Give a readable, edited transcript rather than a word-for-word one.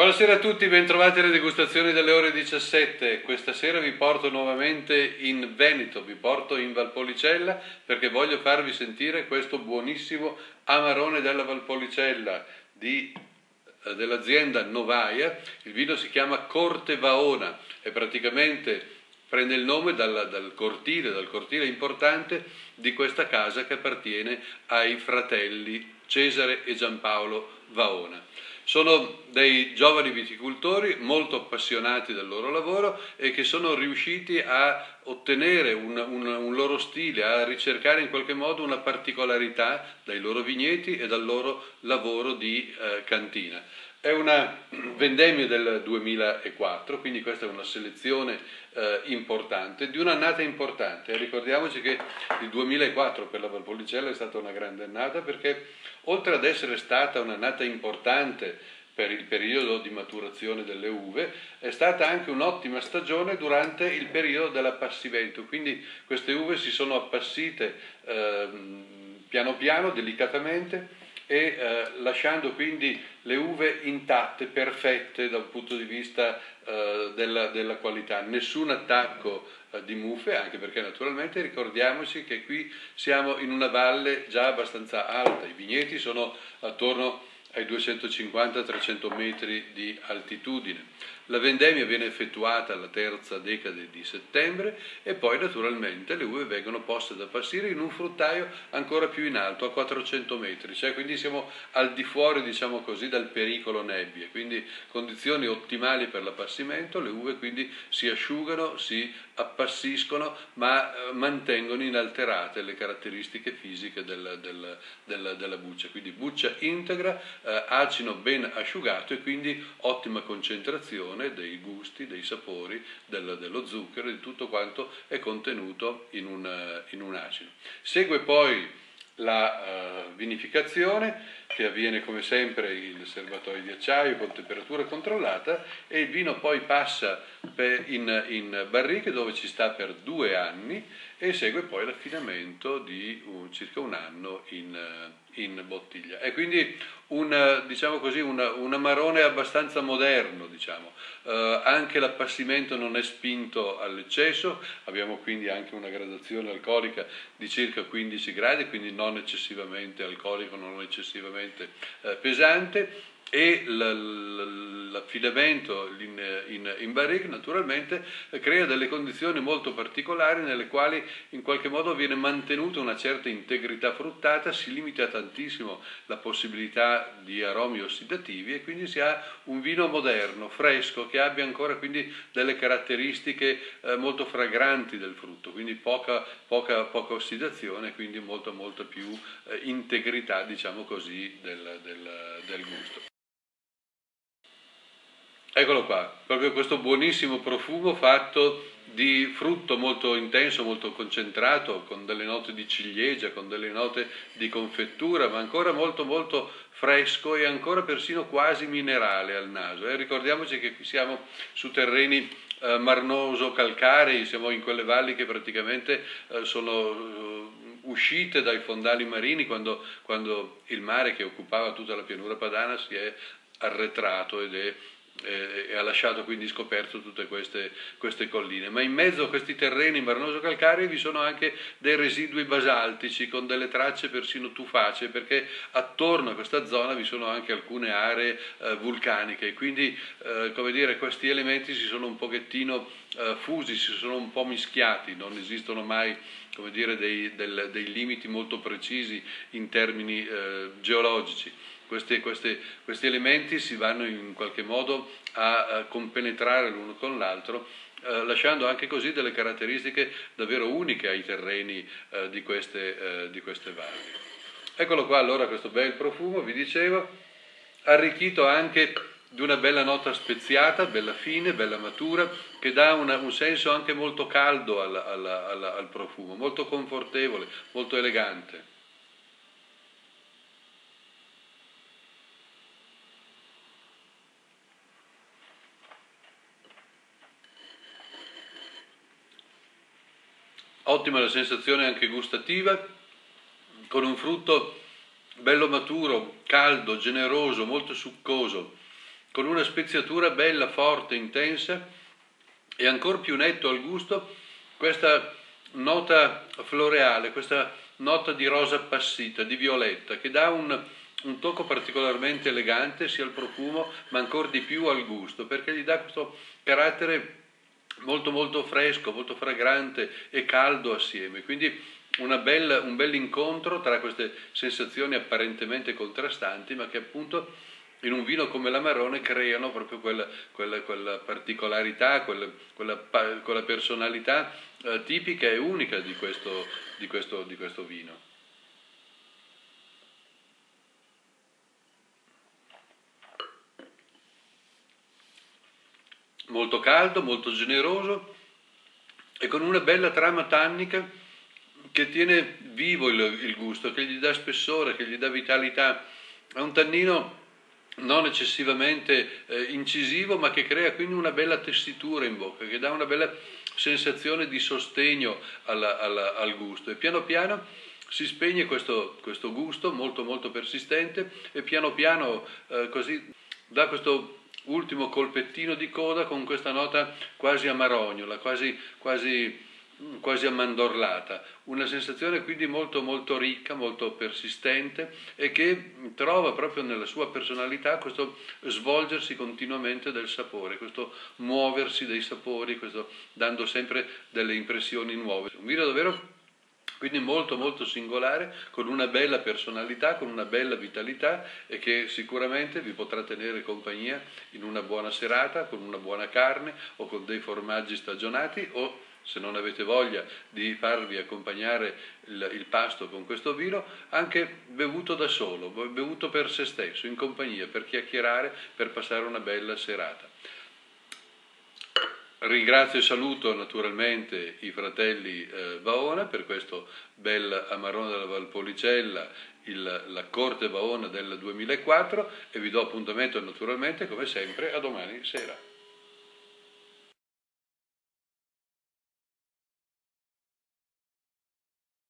Buonasera a tutti, bentrovati alle degustazioni delle ore 17. Questa sera vi porto nuovamente in Veneto, vi porto in Valpolicella perché voglio farvi sentire questo buonissimo amarone della Valpolicella dell'azienda Novaia. Il vino si chiama Corte Vaona e praticamente prende il nome dal cortile importante di questa casa che appartiene ai fratelli Cesare e Giampaolo Vaona. Sono dei giovani viticoltori molto appassionati del loro lavoro e che sono riusciti a ottenere un loro stile, a ricercare in qualche modo una particolarità dai loro vigneti e dal loro lavoro di cantina. È una vendemmia del 2004, quindi questa è una selezione importante, di un'annata importante. Ricordiamoci che il 2004 per la Valpolicella è stata una grande annata perché oltre ad essere stata un'annata importante per il periodo di maturazione delle uve, è stata anche un'ottima stagione durante il periodo dell'appassimento, quindi queste uve si sono appassite piano piano, delicatamente, e lasciando quindi le uve intatte, perfette dal punto di vista della qualità, nessun attacco di muffe, anche perché naturalmente ricordiamoci che qui siamo in una valle già abbastanza alta, i vigneti sono attorno ai 250-300 metri di altitudine. La vendemmia viene effettuata alla terza decade di settembre e poi naturalmente le uve vengono poste ad appassire in un fruttaio ancora più in alto, a 400 metri, cioè quindi siamo al di fuori, diciamo così, dal pericolo nebbie, quindi condizioni ottimali per l'appassimento, le uve quindi si asciugano, si appassiscono, ma mantengono inalterate le caratteristiche fisiche della buccia, quindi buccia integra, acino ben asciugato e quindi ottima concentrazione dei gusti, dei sapori, dello zucchero, di tutto quanto è contenuto in un acino. Segue poi la vinificazione che avviene come sempre in serbatoi di acciaio con temperatura controllata e il vino poi passa in barriche dove ci sta per 2 anni e segue poi l'affinamento di circa un anno in bottiglia. È quindi diciamo così, un amarone abbastanza moderno, diciamo. Anche l'appassimento non è spinto all'eccesso, abbiamo quindi anche una gradazione alcolica di circa 15 gradi, quindi non eccessivamente alcolico, non eccessivamente pesante, e l'affinamento in barrique naturalmente crea delle condizioni molto particolari nelle quali in qualche modo viene mantenuta una certa integrità fruttata, si limita tantissimo la possibilità di aromi ossidativi e quindi si ha un vino moderno, fresco, che abbia ancora quindi delle caratteristiche molto fragranti del frutto, quindi poca ossidazione, quindi molta più integrità, diciamo così, del gusto. Eccolo qua, proprio questo buonissimo profumo fatto di frutto molto intenso, molto concentrato, con delle note di ciliegia, con delle note di confettura, ma ancora molto fresco e ancora persino quasi minerale al naso. Ricordiamoci che qui siamo su terreni marnoso-calcarei, siamo in quelle valli che praticamente sono uscite dai fondali marini quando il mare che occupava tutta la pianura padana si è arretrato e ha lasciato quindi scoperto tutte queste colline, ma in mezzo a questi terreni marnoso-calcarei vi sono anche dei residui basaltici con delle tracce persino tufacee, perché attorno a questa zona vi sono anche alcune aree vulcaniche, e quindi come dire, questi elementi si sono un pochettino fusi, si sono un po' mischiati, non esistono mai, come dire, dei limiti molto precisi in termini geologici. Questi elementi si vanno in qualche modo a compenetrare l'uno con l'altro, lasciando anche così delle caratteristiche davvero uniche ai terreni di queste valli. Eccolo qua allora questo bel profumo, vi dicevo, arricchito anche di una bella nota speziata, bella fine, bella matura, che dà un senso anche molto caldo al profumo, molto confortevole, molto elegante. Ottima la sensazione anche gustativa, con un frutto bello maturo, caldo, generoso, molto succoso, con una speziatura bella, forte, intensa e ancora più netto al gusto, questa nota floreale, questa nota di rosa appassita, di violetta, che dà un tocco particolarmente elegante sia al profumo ma ancora di più al gusto, perché gli dà questo carattere molto molto fresco, molto fragrante e caldo assieme. Quindi un bel incontro tra queste sensazioni apparentemente contrastanti, ma che appunto in un vino come l'Amarone creano proprio quella particolarità, quella personalità tipica e unica di questo vino. Molto caldo, molto generoso e con una bella trama tannica che tiene vivo il gusto, che gli dà spessore, che gli dà vitalità. È un tannino non eccessivamente incisivo, ma che crea quindi una bella tessitura in bocca, che dà una bella sensazione di sostegno al gusto. E piano piano si spegne questo gusto molto molto persistente e piano piano così dà questo ultimo colpettino di coda con questa nota quasi amarognola, quasi ammandorlata, una sensazione quindi molto molto ricca, molto persistente e che trova proprio nella sua personalità questo svolgersi continuamente del sapore, questo muoversi dei sapori, questo dando sempre delle impressioni nuove. Un vino davvero quindi molto molto singolare, con una bella personalità, con una bella vitalità e che sicuramente vi potrà tenere compagnia in una buona serata, con una buona carne o con dei formaggi stagionati o se non avete voglia di farvi accompagnare il pasto con questo vino, anche bevuto da solo, bevuto per se stesso, in compagnia, per chiacchierare, per passare una bella serata. Ringrazio e saluto naturalmente i fratelli Vaona per questo bel Amarone della Valpolicella, la Corte Vaona del 2004 e vi do appuntamento naturalmente come sempre a domani sera.